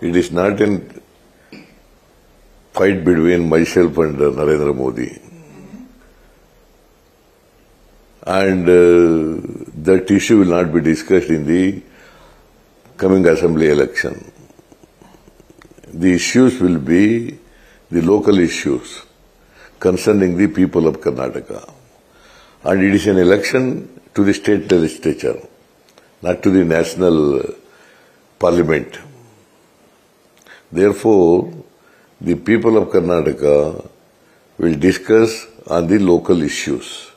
It is not a fight between myself and Narendra Modi. And that issue will not be discussed in the coming assembly election. The issues will be the local issues concerning the people of Karnataka. And it is an election to the state legislature, not to the national parliament. Therefore, the people of Karnataka will discuss on the local issues.